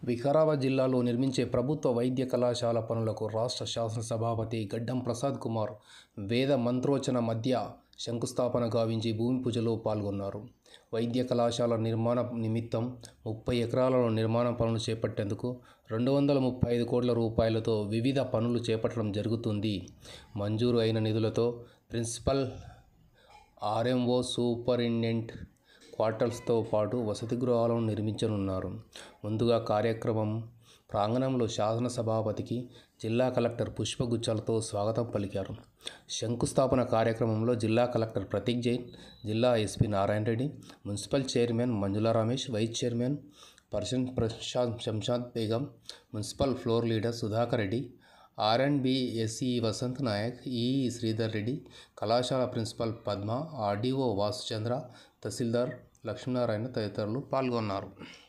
వికారాబాద్ జిల్లాలో నిర్మించే ప్రభుత్వ వైద్య కళాశాల పనులకు రాష్ట్ర శాసనసభాపతి గడ్డం ప్రసాద్ కుమార్ వేద మంత్రోచ్చరణ మధ్య శంకుస్థాపన గావించి భూమి పూజలో పాల్గొన్నారు. వైద్య కళాశాల నిర్మాణ నిమిత్తం 30 ఎకరాలలో నిర్మాణ పనులు చేపట్టేందుకు 235 కోట్ల రూపాయలతో వివిధ పనులు చేపట్టడం జరుగుతుంది. మంజూరు అయిన నిధులతో ప్రిన్సిపల్, ఆర్ఎంఓ, సూపరింటెండెంట్ క్వార్టర్స్తో పాటు వసతి గృహాలను నిర్మించనున్నారు. ముందుగా కార్యక్రమం ప్రాంగణంలో శాసనసభాపతికి జిల్లా కలెక్టర్ పుష్పగుచ్చాలతో స్వాగతం పలికారు. శంకుస్థాపన కార్యక్రమంలో జిల్లా కలెక్టర్ ప్రతీక్ జైన్, జిల్లా SP Narayana Reddy, municipal chairman Manjula Ramesh, vice chairman person Shamshad Begum, municipal floor leader Sudhakar Reddy, R and B SE Vasant Nayak, EE Sridhar Reddy, కళాశాల ప్రిన్సిపల్ పద్మ, ఆర్డీఓ వాసుచంద్ర, తహసీల్దార్ లక్ష్మీనారాయణ తదితరులు పాల్గొన్నారు.